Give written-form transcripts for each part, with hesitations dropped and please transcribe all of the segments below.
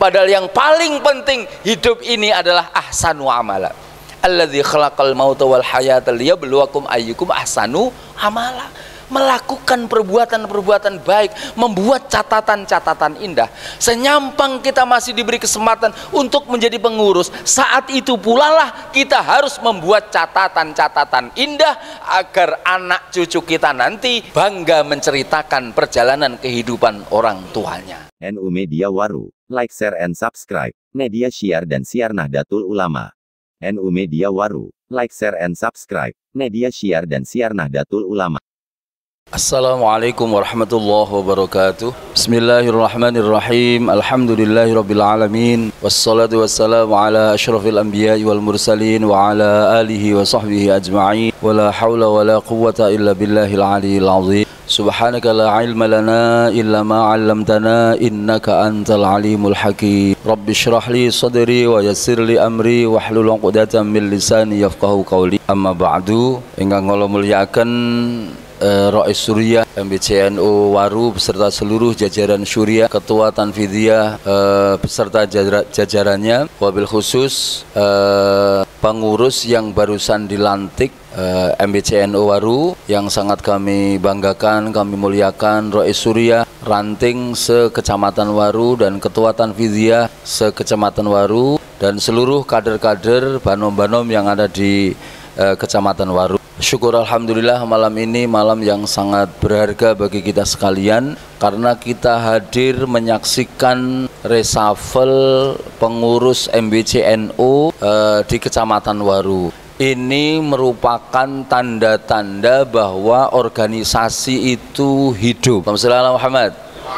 Padahal yang paling penting hidup ini adalah ahsanu amala. Alladzi khalaqal mauta wal hayata liyabluwakum ayyukum ahsanu amala. Melakukan perbuatan-perbuatan baik, membuat catatan-catatan indah. Senyampang kita masih diberi kesempatan untuk menjadi pengurus, saat itu pula lah kita harus membuat catatan-catatan indah agar anak cucu kita nanti bangga menceritakan perjalanan kehidupan orang tuanya. NU Media Waru, like, share, and subscribe. Media Syiar dan Siar Nahdlatul Ulama. NU Media Waru, like, share, and subscribe. Media Syiar dan Siar Nahdlatul Ulama. Assalamualaikum warahmatullahi wabarakatuh. Bismillahirrahmanirrahim. Alhamdulillahirabbil alamin. Wassalatu wassalamu ala asyrafil anbiya'i wal mursalin wa ala alihi wa sahbihi ajma'in. Wala haula wala quwwata illa billahil aliyyil azim. Subhanaka la ilma lana illa ma 'allamtana innaka antal alimul hakim. Rabbi shrah li sadri wa yassir li amri wahlul 'uqdatam min lisani yafqahu qawli. Amma ba'du, ingkang kula mulyakaken Rais Suriah MBCNU Waru beserta seluruh jajaran Suriah, Ketua Tanfidiyah beserta jajarannya, wabil khusus pengurus yang barusan dilantik MBCNU Waru yang sangat kami banggakan, kami muliakan, Rais Suriah Ranting se-Kecamatan Waru dan Ketua Tanfidiyah se-Kecamatan Waru dan seluruh kader-kader banom-banom yang ada di Kecamatan Waru. Syukur alhamdulillah, malam ini malam yang sangat berharga bagi kita sekalian karena kita hadir menyaksikan reshuffle pengurus MBCNU di Kecamatan Waru. Ini merupakan tanda-tanda bahwa organisasi itu hidup. Allahumma Muhammad.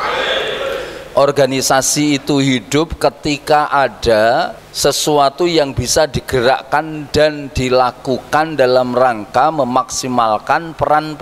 Organisasi itu hidup ketika ada sesuatu yang bisa digerakkan dan dilakukan dalam rangka memaksimalkan peran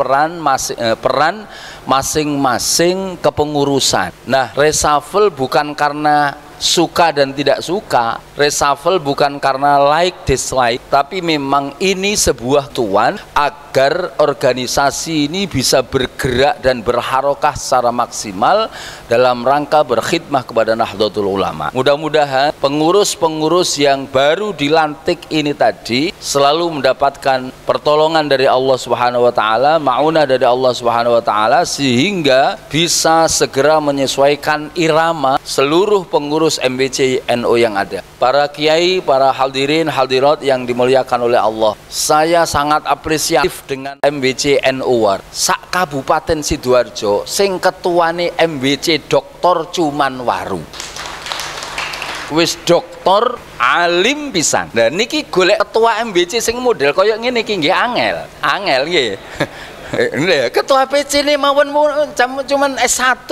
masing-masing kepengurusan. Nah, reshuffle bukan karena suka dan tidak suka, reshuffle bukan karena like dislike, tapi memang ini sebuah tujuan agar organisasi ini bisa bergerak dan berharokah secara maksimal dalam rangka berkhidmah kepada Nahdlatul Ulama. Mudah-mudahan pengurus-pengurus yang baru dilantik ini tadi selalu mendapatkan pertolongan dari Allah Subhanahu wa taala, maunah dari Allah Subhanahu wa taala, sehingga bisa segera menyesuaikan irama seluruh pengurus MBCNU yang ada. Para kiai, para hadirin hadirat yang dimuliakan oleh Allah, saya sangat apresiatif dengan MBCNU Waru. Sak Kabupaten Sidoarjo sing ketuane MBC Dr. Cuman Waru. Wis doktor alim pisan. Nah niki golek ketua MBC sing model kaya ngene iki nggih angel. Angel nggih. Ketua PC ini mawon cuman S1.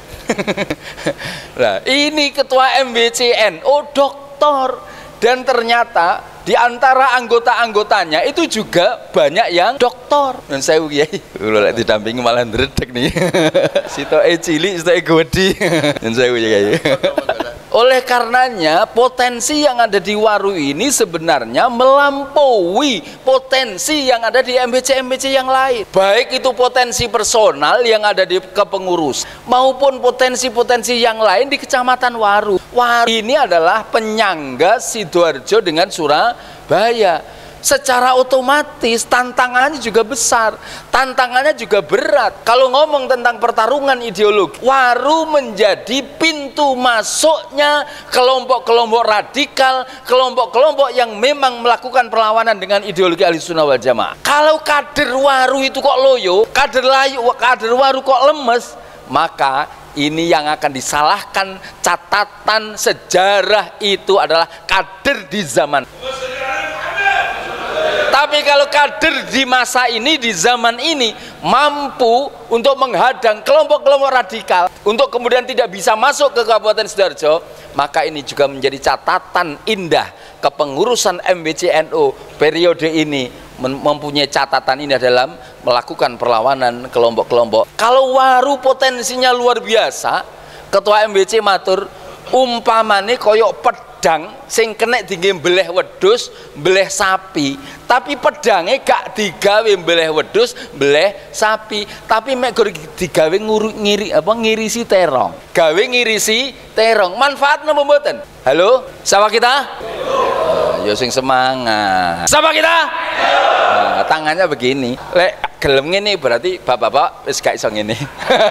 Nah, ini ketua MBCNU doktor, dan ternyata di antara anggota-anggotanya itu juga banyak yang doktor. Dan saya kiai, lha didampingi malah ndredeg nih. Sitoke cilik, sitoke gede. Dan saya kiai. Oleh karenanya potensi yang ada di Waru ini sebenarnya melampaui potensi yang ada di MBC-MBC yang lain. Baik itu potensi personal yang ada di kepengurus maupun potensi-potensi yang lain di Kecamatan Waru. Waru ini adalah penyangga Sidoarjo dengan Surabaya. Secara otomatis tantangannya juga besar, tantangannya juga berat. Kalau ngomong tentang pertarungan ideologi, Waru menjadi pintu masuknya kelompok-kelompok radikal, kelompok-kelompok yang memang melakukan perlawanan dengan ideologi Ahlussunnah wal Jamaah. Kalau kader Waru itu kok loyo, kader Waru kok lemes, maka ini yang akan disalahkan. Catatan sejarah itu adalah kader di zaman. Tapi kalau kader di masa ini, di zaman ini mampu untuk menghadang kelompok-kelompok radikal untuk kemudian tidak bisa masuk ke Kabupaten Sidoarjo, maka ini juga menjadi catatan indah kepengurusan MBCNU periode ini, mempunyai catatan indah dalam melakukan perlawanan kelompok-kelompok. Kalau Waru potensinya luar biasa, Ketua MBC matur, Umpamane koyok pedang sing kena dingge mbeleh wedhus, mbeleh sapi, tapi pedange gak digawe mbeleh wedhus, mbeleh sapi, tapi mek digawe ngirisi terong. Gawe ngirisi terong. Manfaat napa mboten? Halo, sapa kita? Ya sing semangat. Sapa kita? Nah, tangannya begini. Lek gelem ngene berarti bapak-bapak wis gak iso ngene.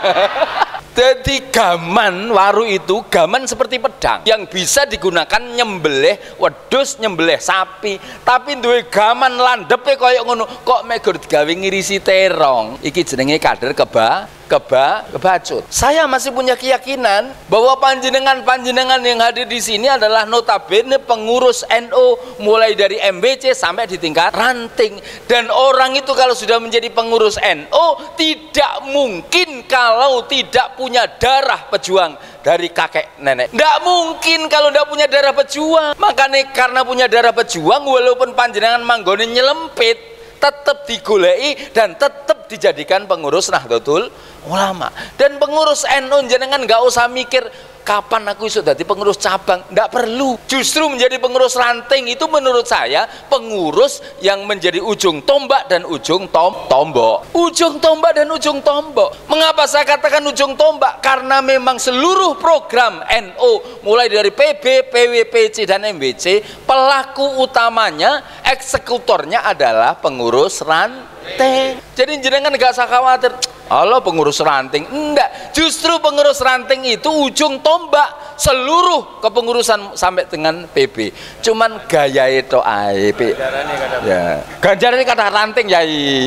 Jadi gaman waru itu gaman seperti pedang yang bisa digunakan nyembelih wedhus, nyembelih sapi, tapi duwe gaman landepe koyo ngono kok megur digawe ngirisi terong. Iki jenenge kader kebacut. Saya masih punya keyakinan bahwa panjenengan yang hadir di sini adalah notabene pengurus NU mulai dari MBC sampai di tingkat ranting. Dan orang itu kalau sudah menjadi pengurus NU tidak mungkin kalau tidak punya darah pejuang dari kakek nenek. Tidak mungkin kalau tidak punya darah pejuang. Makanya karena punya darah pejuang, walaupun panjenengan manggone nyelempit, tetap digoleki dan tetap dijadikan pengurus Nahdlatul Ulama. Dan pengurus NU jenengan nggak usah mikir kapan aku iso dadi pengurus cabang, nggak perlu. Justru menjadi pengurus ranting itu menurut saya pengurus yang menjadi ujung tombak dan ujung tombok. Ujung tombak dan ujung tombok. Mengapa saya katakan ujung tombak? Karena memang seluruh program NU mulai dari PB, PW, PC dan MBC, pelaku utamanya, eksekutornya adalah pengurus ranting. Jadi jenengan nggak usah khawatir, Allah pengurus ranting. Enggak, justru pengurus ranting itu ujung tombak seluruh kepengurusan sampai dengan PB. Cuman gaya itu ae. Ya. Ganjaran ini kata ranting ya.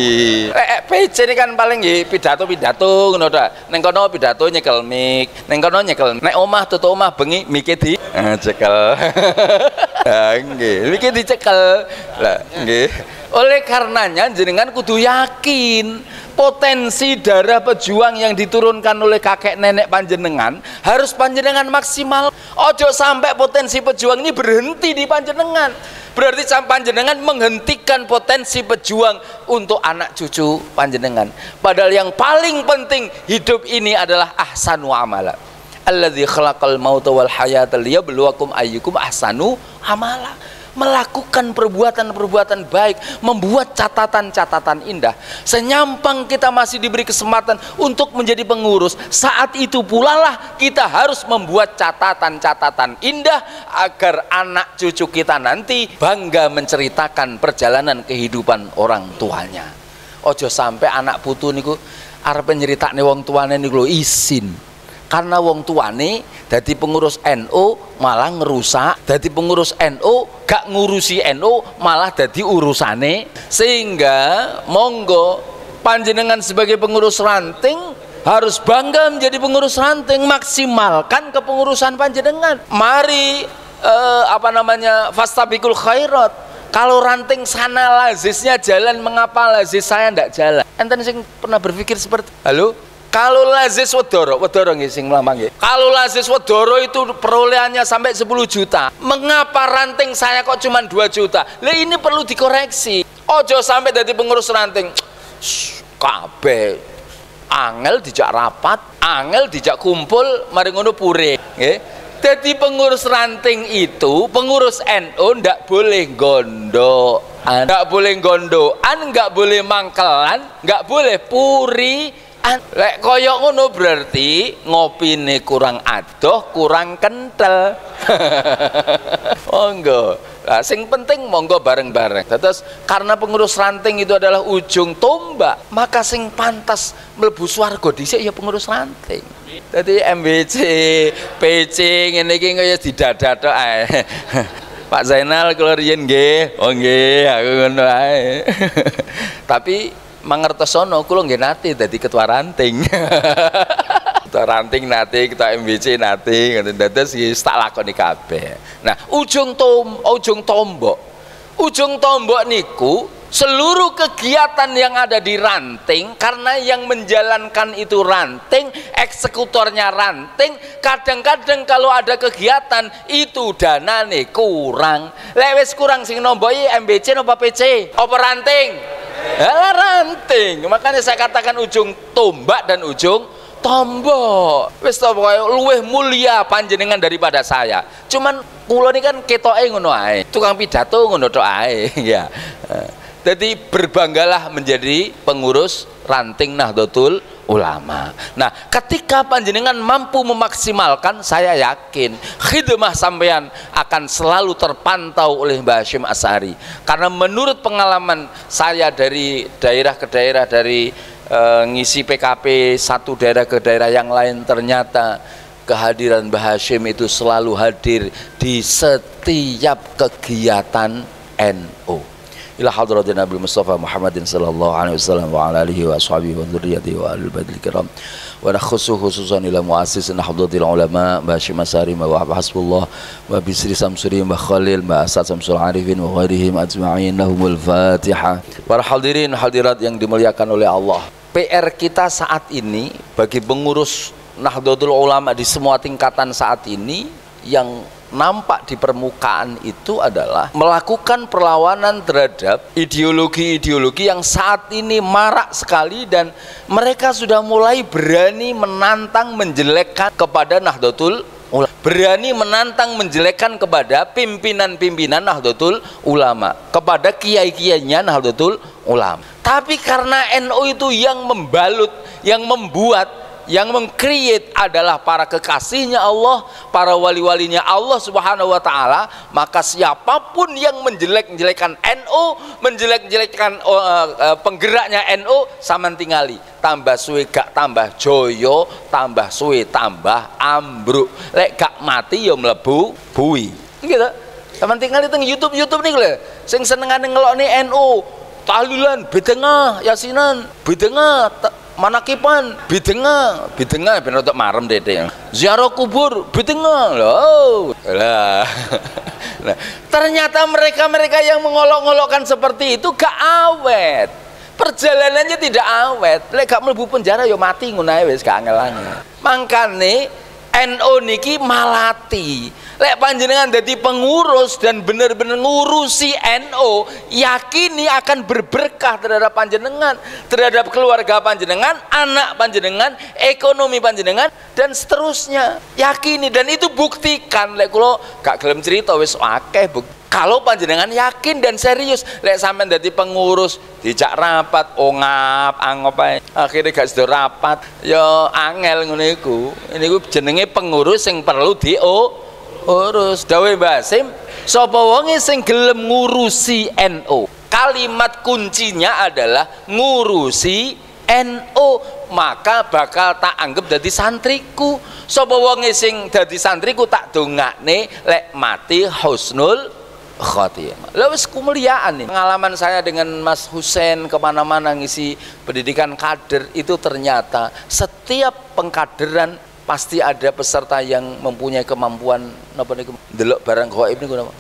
PC ini kan paling pidato ngono ta. Ning kono pidato nyekel mic, ning kono nyekel. Nek omah tutuk omah bengi mike di cekel. Ha nggih, mike dicekel. Lah nggih. Oleh karenanya jenengan kudu yakin potensi darah pejuang yang diturunkan oleh kakek nenek panjenengan harus panjenengan maksimal. Ojo sampai potensi pejuang ini berhenti di panjenengan. Berarti panjenengan menghentikan potensi pejuang untuk anak cucu panjenengan. Padahal yang paling penting hidup ini adalah ahsanu amala. Alladzi khalaqal mauta wal hayata liyabluwakum ayyukum ahsanu amala. Melakukan perbuatan-perbuatan baik, membuat catatan-catatan indah. Senyampang kita masih diberi kesempatan untuk menjadi pengurus, saat itu pula lah kita harus membuat catatan-catatan indah agar anak cucu kita nanti bangga menceritakan perjalanan kehidupan orang tuanya. Ojo sampai anak putu niku arep nyeritakne wong tuane niku lho isin. Karena wong tuane dadi pengurus NU malah ngerusak, dadi pengurus NU gak ngurusi NU malah dadi urusane. Sehingga monggo panjenengan sebagai pengurus ranting harus bangga menjadi pengurus ranting, maksimalkan kepengurusan panjenengan. Mari fastabiqul khairat. Kalau ranting sana lazisnya jalan, mengapa lazis saya ndak jalan? Enten sing pernah berpikir seperti halo? Kalau lazis wedoro nggih sing mlampah nggih. Kalau lazis wedoro itu perolehannya sampai 10 juta. Mengapa ranting saya kok cuma 2 juta? Lah ini perlu dikoreksi. Ojo sampai dari pengurus ranting. Kabeh angel dijak rapat, angel dijak kumpul, mari ngono pure, nggih. Jadi pengurus ranting itu, pengurus NU ndak boleh gondokan, nggak boleh gondokan, nggak boleh mangkelan, nggak boleh puri. Lek koyok ngono berarti ngopine kurang adoh, kurang kental. Monggo. Nah, sing penting monggo bareng-bareng. Terus karena pengurus ranting itu adalah ujung tombak, maka sing pantas mlebu swarga dhisik ya pengurus ranting. Dadi MBC, PC ngene iki kaya didadatok ae. Pak Zainal kula riyen nggih. Oh nggih, aku ngono ae. Tapi mangertosono kula nggih nate dadi ketua ranting. Ketua ranting nate, ketua MBC nate, ngoten dados tak lakoni kabeh. Nah, ujung tombok. Ujung tombok niku seluruh kegiatan yang ada di ranting, karena yang menjalankan itu ranting, eksekutornya ranting. Kadang-kadang kalau ada kegiatan itu danane kurang. Lek wis kurang sing nomboi MBC napa PC? Apa ranting? Ranting. Makanya saya katakan ujung tombak dan ujung tombo wis to pokoke luwih mulia panjenengan daripada saya. Cuman kula ini kan ketoke ngono ae, tukang pidato ngono tok ae ya. Jadi berbanggalah menjadi pengurus ranting Nahdlatul Ulama. Nah, ketika panjenengan mampu memaksimalkan, saya yakin khidmah sampean akan selalu terpantau oleh Mbah Hasyim Asy'ari. Karena menurut pengalaman saya dari daerah ke daerah, dari ngisi PKP satu daerah ke daerah yang lain, ternyata kehadiran Mbah Hasyim itu selalu hadir di setiap kegiatan NU. Ila hadratin Nabi Mustafa Muhammadin sallallahu alaihi wasallam wa ala alihi wa ashabihi wa dzurriyyatihi wa ahlil baiti kiram wa nakhussu khususan ila muassis Nahdlatul Ulama Mbah Hasyim Asy'ari wa Hasbullah wa Bisri Samsuri wa Khalil wa Asad Samsul Arifin wa ghairihim ajma'in. Lahumul Fatihah. Para hadirin hadirat yang dimuliakan oleh Allah, PR kita saat ini bagi pengurus Nahdlatul Ulama di semua tingkatan saat ini yang nampak di permukaan itu adalah melakukan perlawanan terhadap ideologi-ideologi yang saat ini marak sekali, dan mereka sudah mulai berani menantang menjelekkan kepada Nahdlatul Ulama, berani menantang menjelekkan kepada pimpinan-pimpinan Nahdlatul Ulama, kepada kiai-kiainya Nahdlatul Ulama. Tapi karena NU itu yang membalut, yang membuat, yang meng-create adalah para kekasihnya Allah, para wali-walinya Allah Subhanahu wa Ta'ala, maka siapapun yang menjelek-jelekan NU, menjelek-jelekan penggeraknya NU, saman tingali, tambah suwe gak tambah joyo, tambah suwe tambah ambruk, lek gak mati ya mlebu bui gitu. Saman tingali teng YouTube nih lho, sing senengane ngelokne NU, tahlilan bidengah, yasinan bidengah, manakipan bidengah ben untuk marem dede, ziarah kubur bidengah loh lah. Nah, ternyata mereka yang mengolok-olokkan seperti itu gak awet, perjalanannya tidak awet, lek gak mlebu penjara yo mati ngono ae wis gak angel-angel. Mangkane NU niki malati, lek panjenengan jadi pengurus dan benar-benar ngurusi NU, yakini akan berberkah terhadap panjenengan, terhadap keluarga panjenengan, anak panjenengan, ekonomi panjenengan, dan seterusnya. Yakini, dan itu buktikan. Lek kula gak gelem cerita wis akeh bukti. Kalau panjenengan yakin dan serius, lek sampean dadi pengurus dijak rapat, ngap angop ae, akhirnya gak sedo rapat, ya angel ngono iku. Niku jenenge pengurus yang perlu urus. Dawuh Mbah Hasyim, sapa wonge sing gelem ngurusi NU, kalimat kuncinya adalah ngurusi NU, maka bakal tak anggap dadi santriku. Sapa wonge sing dadi santriku tak dongakne lek mati husnul khotimah. Lah wis kemuliaan nih. Pengalaman saya dengan Mas Husein kemana-mana ngisi pendidikan kader itu, ternyata setiap pengkaderan pasti ada peserta yang mempunyai kemampuan napa niku ndelok barang gaib niku napa?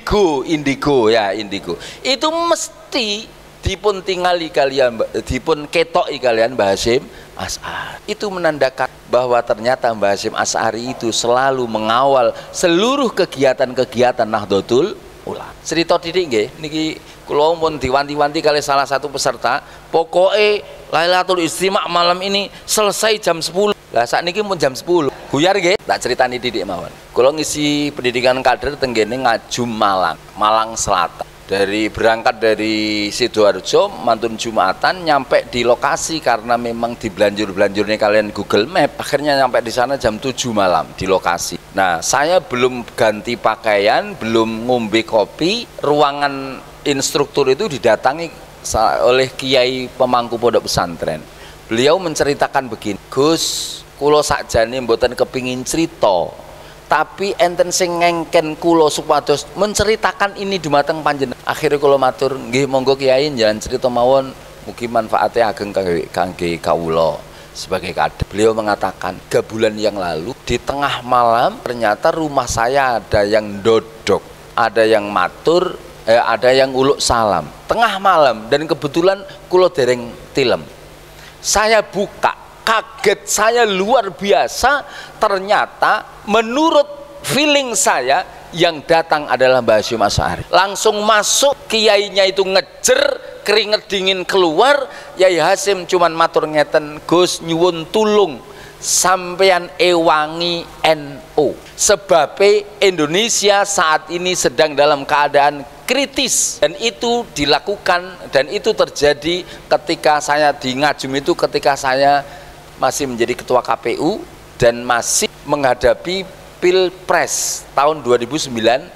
Indigo ya, indigo. Itu mesti dipun tingali kalian, dipun ketoki kalian Mbah Hasyim Asy'ari. Itu menandakan bahwa ternyata Mbah Hasyim Asy'ari itu selalu mengawal seluruh kegiatan-kegiatan Nahdlatul Ulama. Cerita titik nggih niki kula pun diwanti-wanti kali salah satu peserta, pokoknya Lailatul Istima' malam ini selesai jam 10. Lah saat niki pun jam 10. Buyar nggih, tak ceritani titik mawon. Kula ngisi pendidikan kader tenggene Ngajum Malang Selatan. Berangkat dari Sidoarjo, mantun Jumatan, nyampe di lokasi karena memang dibelanjur-belanjurnya kalian Google Map, akhirnya nyampe di sana jam 7 malam di lokasi. Nah, saya belum ganti pakaian, belum ngombe kopi, ruangan instruktur itu didatangi oleh kiai pemangku pondok pesantren. Beliau menceritakan begini, Gus, kula sakjane mboten kepingin cerita, tapi enten sing ngengken kula supados menceritakan ini dumateng panjenengan. Akhirnya kula matur, nggih monggo Kiai jalan cerita mawon, mugi manfaatnya ageng kangge kawula sebagai kader. Beliau mengatakan, 3 bulan yang lalu di tengah malam ternyata rumah saya ada yang dodok, ada yang matur, ada yang uluk salam tengah malam, dan kebetulan kula dereng tilem. Saya buka, kaget saya luar biasa, ternyata menurut feeling saya yang datang adalah Mbah Hasyim Asy'ari. Langsung masuk, kiainya itu ngejer, keringet dingin keluar. Yai Hasyim cuman matur ngeten, Gus nyuwun tulung sampean ewangi NU. Sebab Indonesia saat ini sedang dalam keadaan kritis, dan itu dilakukan dan itu terjadi ketika saya di Ngajum itu, ketika saya masih menjadi ketua KPU dan masih menghadapi Pilpres tahun 2019.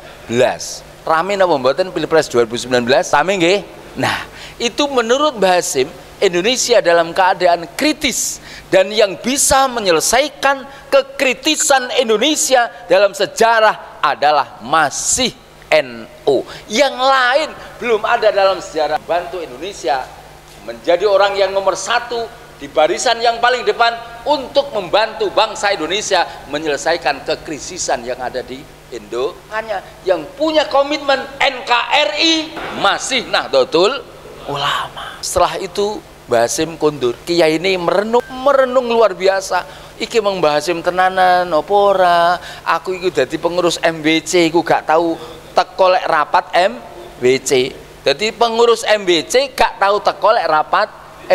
Rame napa mboten Pilpres 2019? Rame nggih? Nah, itu menurut Mbah Hasim Indonesia dalam keadaan kritis, dan yang bisa menyelesaikan kekritisan Indonesia dalam sejarah adalah masih NU. Yang lain belum ada dalam sejarah. Bantu Indonesia menjadi orang yang nomor satu di barisan yang paling depan untuk membantu bangsa Indonesia menyelesaikan kekrisisan yang ada di Indo. Hanya yang punya komitmen NKRI masih Nahdlatul Ulama. Setelah itu Mbah Hasim kondur. Kiai ini merenung luar biasa. Iki mang Mbah Hasim tenanan apa ora? Aku iku dadi pengurus MBC iku gak tahu teko lek rapat MBC. Dadi pengurus MBC gak tahu teko lek rapat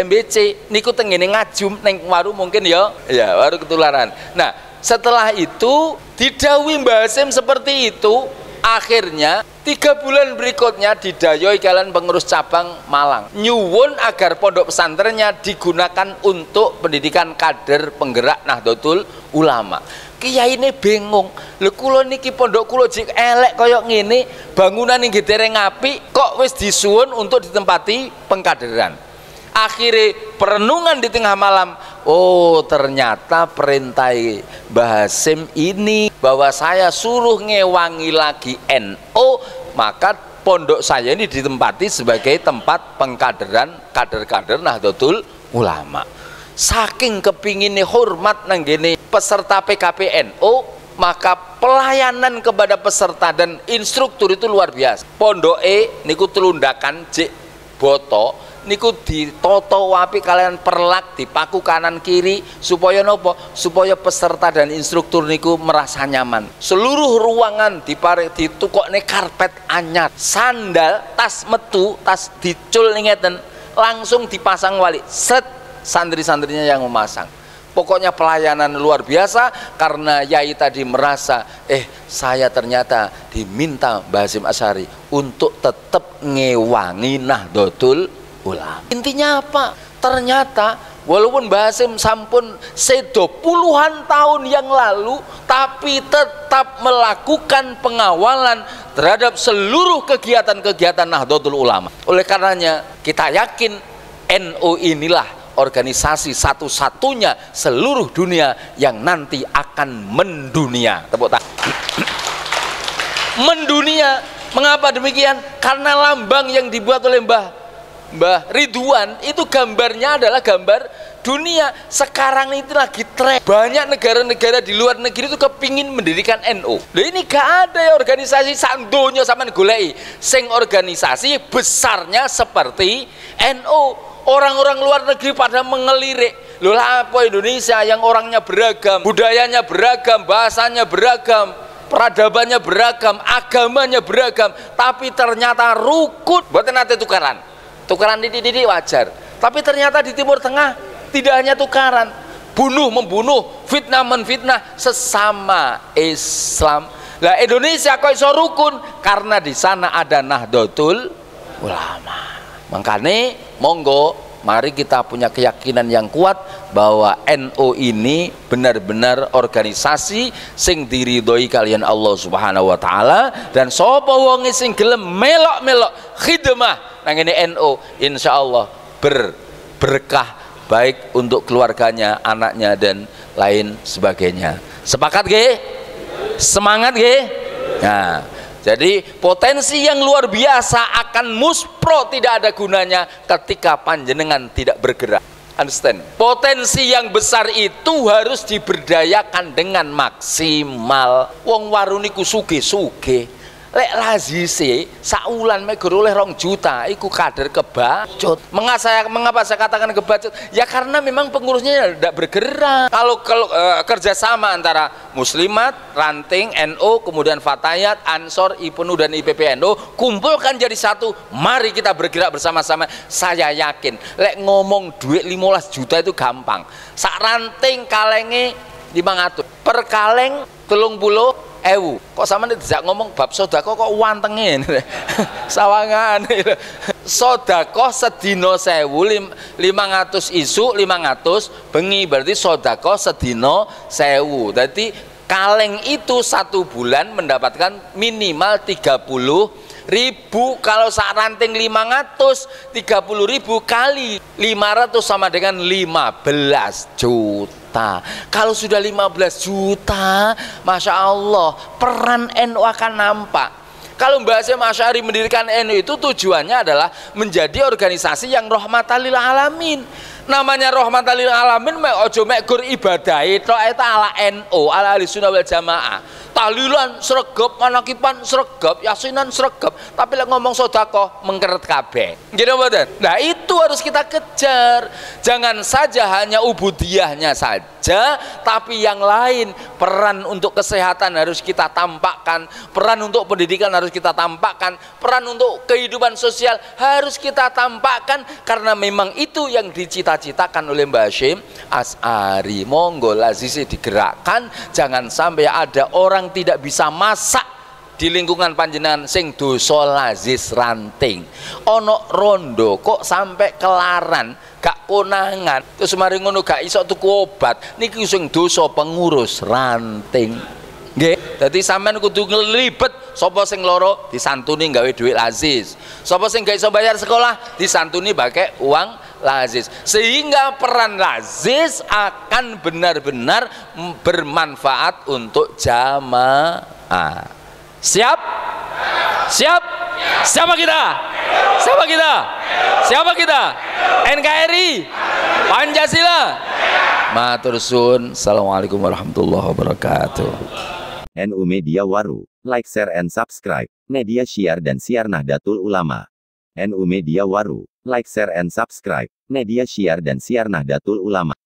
MBC. Niku tengene Ngajum ning waru mungkin ya waru ketularan. Nah, setelah itu didhawuhi Mbah Hasim seperti itu. Akhirnya 3 bulan berikutnya didayoi kalian pengurus cabang Malang nyuwun agar pondok pesantrennya digunakan untuk pendidikan kader penggerak Nahdlatul Ulama. Kiai ini bingung, lho kula niki pondok kula jek elek kaya ngene, bangunan nggih dereng apik kok wis disuwun untuk ditempati pengkaderan. Akhirnya perenungan di tengah malam, oh ternyata perintah Mbah Hasim ini bahwa saya suruh ngewangi lagi NU, maka pondok saya ini ditempati sebagai tempat pengkaderan kader-kader Nahdlatul Ulama. Saking kepinginnya hormat nanggene peserta PKPNU, maka pelayanan kepada peserta dan instruktur itu luar biasa. Pondoke niku telundakan jek boto niku ditoto wapi kalian perlak dipaku kanan kiri supaya nopo, supaya peserta dan instruktur niku merasa nyaman. Seluruh ruangan ditukokne karpet anyar, sandal, tas metu, tas dicul ngeten langsung dipasang wali, set santri-santrinya yang memasang. Pokoknya pelayanan luar biasa karena Yai tadi merasa saya ternyata diminta Mbah Hasim Asy'ari untuk tetap ngewangi Nahdlatul Ulama. Intinya apa? Ternyata walaupun Mbah Hasim sampun sedo puluhan tahun yang lalu, tapi tetap melakukan pengawalan terhadap seluruh kegiatan-kegiatan Nahdlatul Ulama. Oleh karenanya kita yakin NU inilah organisasi satu-satunya seluruh dunia yang nanti akan mendunia. Tepuk tangan. Mendunia. Mengapa demikian? Karena lambang yang dibuat oleh Mbah Ridwan itu gambarnya adalah gambar dunia. Sekarang itu lagi tren, banyak negara-negara di luar negeri itu kepingin mendirikan NU. Loh, ini gak ada ya organisasi sandonya sampean goleki sing organisasi besarnya seperti NU. Orang-orang luar negeri pada mengelirik, loh apa Indonesia yang orangnya beragam, budayanya beragam, bahasanya beragam, peradabannya beragam, agamanya beragam, tapi ternyata rukun. Buat nanti tukaran didik wajar, tapi ternyata di Timur Tengah tidak hanya tukaran, bunuh-membunuh, fitnah-menfitnah sesama Islam. Lah Indonesia kok iso rukun? Karena di sana ada Nahdlatul Ulama. Makanya monggo mari kita punya keyakinan yang kuat bahwa NU ini benar-benar organisasi sing diridhoi kalian Allah Subhanahu wa taala, dan sapa wong sing gelem melok-melok khidmah nang ngene NU insyaallah berkah baik untuk keluarganya, anaknya dan lain sebagainya. Sepakat nggih? Semangat nggih? Nah, jadi potensi yang luar biasa akan muspro tidak ada gunanya ketika panjenengan tidak bergerak. Understand? Potensi yang besar itu harus diberdayakan dengan maksimal. Wong waruniku sugih-sugih, Lek lazise saulan megur oleh 2 juta, iku kader kebacut. Mengapa saya katakan kebacut? Ya karena memang pengurusnya tidak bergerak. Kalau kerjasama antara Muslimat, Ranting, NU, kemudian Fatayat, Ansor, IPNU dan IPPNU, kumpulkan jadi satu. Mari kita bergerak bersama-sama. Saya yakin, lek ngomong duit 15 juta itu gampang. Sak ranting kalenge 500, per kaleng 30.000. Kok sama nih tidak ngomong bab sodako kok wantengin sawangan. Sodako sedino 1.500 isu 500 bengi, berarti sodako sedino 1.000. Jadi kaleng itu 1 bulan mendapatkan minimal 30.000. Kalau sak ranting 500, 30.000 kali 500 sama dengan 15 juta. Kalau sudah 15 juta, Masya Allah, peran NU akan nampak. Kalau Mbah Hasyim Asy'ari mendirikan NU itu tujuannya adalah menjadi organisasi yang rahmatan lil alamin. Namanya rahmatan lil alamin, ojo mek gur ibadahi tok eta ala NU, ala Ahlussunnah wal Jamaah. Tahlilan sregep, manakipan sregep, yasinan sregep, tapi lek ngomong sedekah mengkeret kabeh. Nggih mboten? Nah, itu harus kita kejar. Jangan saja hanya ubudiyahnya saja, tapi yang lain, peran untuk kesehatan harus kita tampakkan, peran untuk pendidikan harus kita tampakkan, peran untuk kehidupan sosial harus kita tampakkan, karena memang itu yang dicita-citakan oleh Mbah Hasyim Asy'ari. Monggo lazisi digerakkan, jangan sampai ada orang tidak bisa masak di lingkungan panjenengan sing dosa lazis ranting. Ono rondo kok sampai kelaran gak konangan, terus mari ngono gak iso tuku obat, niki sing dosa pengurus ranting. Nggih, dadi sampean kudu ngelibet sapa sing loro disantuni gawe duit lazis, sapa sing gak iso bayar sekolah disantuni pakai uang lazis, sehingga peran lazis akan benar-benar bermanfaat untuk jamaah. Siap? Siap? Siapa kita? Siapa kita? Siapa kita? NKRI, Pancasila. Matur suwun. Assalamualaikum warahmatullahi wabarakatuh. NU Media Waru, like, share, and subscribe. Media Syiar dan Siar Nahdlatul Ulama. NU Media Waru, like, share, and subscribe. Media Syiar dan Siar Nahdlatul Ulama.